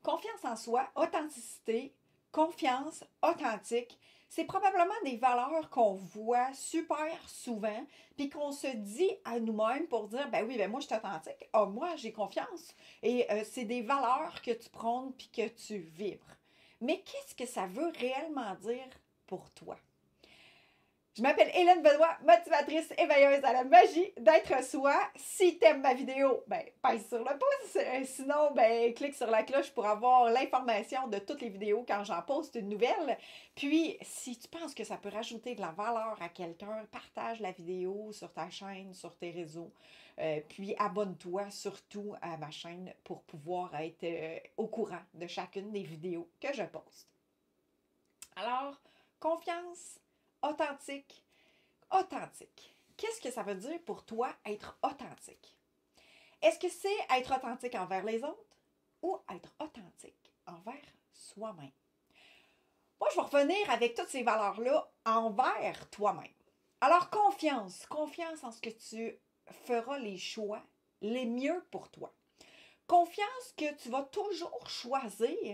Confiance en soi, authenticité, confiance, authentique, c'est probablement des valeurs qu'on voit super souvent, puis qu'on se dit à nous-mêmes pour dire, ben oui, ben moi je suis authentique, ah, moi j'ai confiance. Et c'est des valeurs que tu prônes puis que tu vibres. Mais qu'est-ce que ça veut réellement dire pour toi? Je m'appelle Hélène Benoît, motivatrice éveilleuse à la magie d'être soi. Si t'aimes ma vidéo, ben pèse sur le pouce. Sinon, ben clique sur la cloche pour avoir l'information de toutes les vidéos quand j'en poste une nouvelle. Puis, si tu penses que ça peut rajouter de la valeur à quelqu'un, partage la vidéo sur ta chaîne, sur tes réseaux. Puis abonne-toi surtout à ma chaîne pour pouvoir être au courant de chacune des vidéos que je poste. Alors, confiance, authentique. Authentique. Qu'est-ce que ça veut dire pour toi être authentique? Est-ce que c'est être authentique envers les autres ou être authentique envers soi-même? Moi, je vais revenir avec toutes ces valeurs-là envers toi-même. Alors, confiance. Confiance en ce que tu feras les choix les mieux pour toi. Confiance que tu vas toujours choisir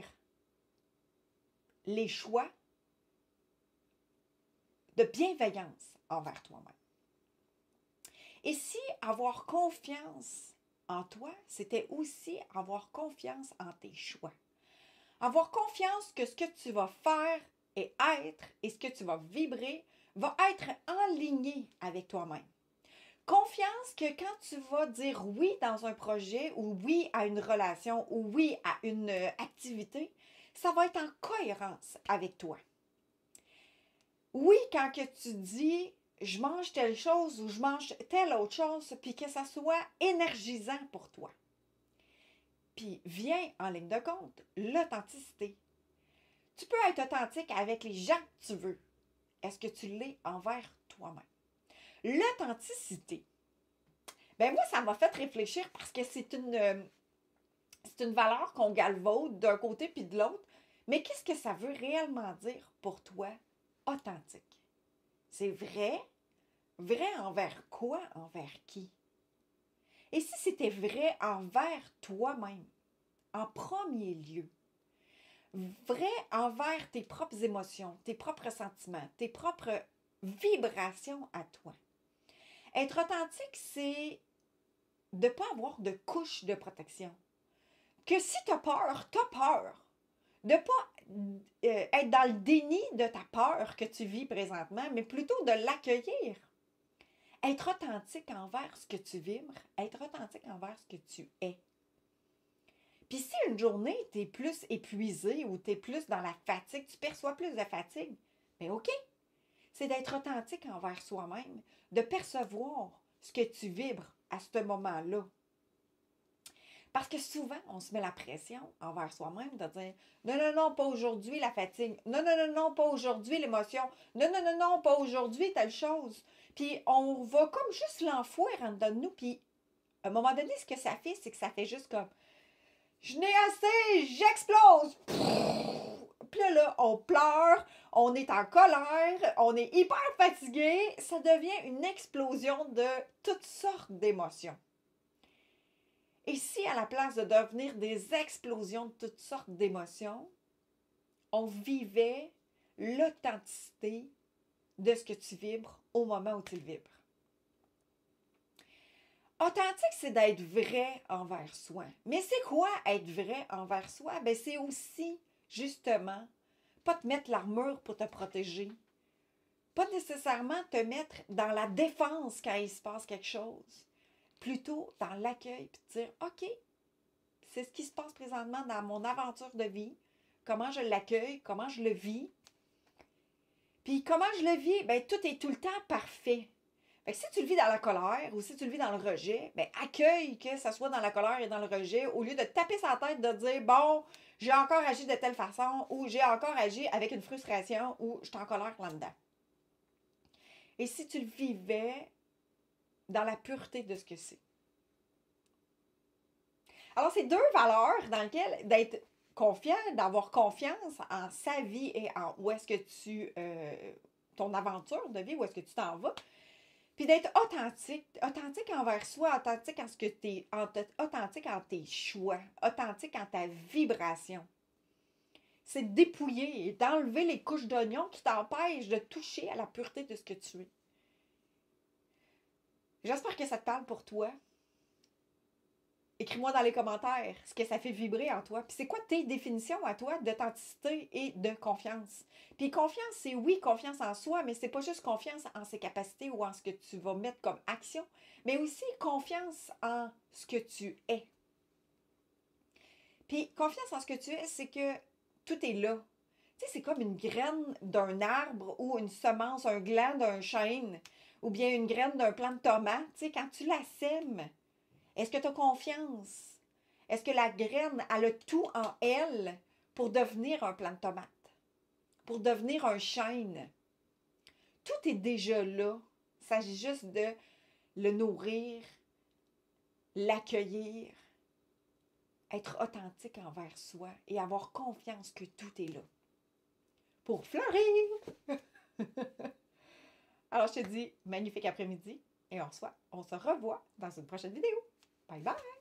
les choix de bienveillance envers toi-même. Et si avoir confiance en toi, c'était aussi avoir confiance en tes choix. Avoir confiance que ce que tu vas faire et être et ce que tu vas vibrer va être en ligne avec toi-même. Confiance que quand tu vas dire oui dans un projet ou oui à une relation ou oui à une activité, ça va être en cohérence avec toi. Oui, quand que tu dis je mange telle chose ou je mange telle autre chose, puis que ça soit énergisant pour toi. Puis vient en ligne de compte l'authenticité. Tu peux être authentique avec les gens que tu veux. Est-ce que tu l'es envers toi-même? L'authenticité, ben moi, ça m'a fait réfléchir parce que c'est une valeur qu'on galvaude d'un côté puis de l'autre. Mais qu'est-ce que ça veut réellement dire pour toi, authentique? C'est vrai? Vrai envers quoi? Envers qui? Et si c'était vrai envers toi-même, en premier lieu, vrai envers tes propres émotions, tes propres sentiments, tes propres vibrations à toi. Être authentique, c'est de ne pas avoir de couche de protection. Que si tu as peur, tu as peur. De ne pas être dans le déni de ta peur que tu vis présentement, mais plutôt de l'accueillir. Être authentique envers ce que tu vibres, être authentique envers ce que tu es. Puis si une journée, tu es plus épuisé ou tu es plus dans la fatigue, tu perçois plus de fatigue, bien OK. C'est d'être authentique envers soi-même, de percevoir ce que tu vibres à ce moment-là. Parce que souvent, on se met la pression envers soi-même de dire non, non, non, pas aujourd'hui la fatigue. Non, non, non, non, pas aujourd'hui l'émotion. Non, non, non, non, pas aujourd'hui telle chose. Puis on va comme juste l'enfouir en dedans de nous. Puis à un moment donné, ce que ça fait, c'est que ça fait juste comme je n'ai assez, j'explose. Puis là, on pleure, on est en colère, on est hyper fatigué. Ça devient une explosion de toutes sortes d'émotions. Et si à la place de devenir des explosions de toutes sortes d'émotions, on vivait l'authenticité de ce que tu vibres au moment où tu le vibres. Authentique, c'est d'être vrai envers soi. Mais c'est quoi être vrai envers soi? Ben, c'est aussi, justement, pas te mettre l'armure pour te protéger. Pas nécessairement te mettre dans la défense quand il se passe quelque chose. Plutôt dans l'accueil, puis te dire, OK, c'est ce qui se passe présentement dans mon aventure de vie. Comment je l'accueille, comment je le vis. Puis comment je le vis, bien, tout est tout le temps parfait. Fait que si tu le vis dans la colère ou si tu le vis dans le rejet, bien, accueille que ça soit dans la colère et dans le rejet au lieu de te taper sa tête de dire, bon, j'ai encore agi de telle façon ou j'ai encore agi avec une frustration ou je suis en colère là-dedans. Et si tu le vivais dans la pureté de ce que c'est. Alors, c'est deux valeurs dans lesquelles d'être confiant, d'avoir confiance en sa vie et en où est-ce que ton aventure de vie, où est-ce que tu t'en vas. Puis d'être authentique envers soi, authentique en ce que t'es, authentique en tes choix, authentique en ta vibration. C'est de dépouiller et d'enlever les couches d'oignon qui t'empêchent de toucher à la pureté de ce que tu es. J'espère que ça te parle pour toi. Écris-moi dans les commentaires ce que ça fait vibrer en toi. Puis c'est quoi tes définitions à toi d'authenticité et de confiance? Puis confiance, c'est oui, confiance en soi, mais c'est pas juste confiance en ses capacités ou en ce que tu vas mettre comme action, mais aussi confiance en ce que tu es. Puis confiance en ce que tu es, c'est que tout est là. Tu sais, c'est comme une graine d'un arbre ou une semence, un gland d'un chêne ou bien une graine d'un plant de tomate. Tu sais, quand tu la sèmes, est-ce que tu as confiance? Est-ce que la graine, elle a tout en elle pour devenir un plant de tomate? Pour devenir un chêne? Tout est déjà là. Il s'agit juste de le nourrir, l'accueillir, être authentique envers soi et avoir confiance que tout est là pour fleurir. Alors, je te dis magnifique après-midi et on se revoit dans une prochaine vidéo. Bye bye!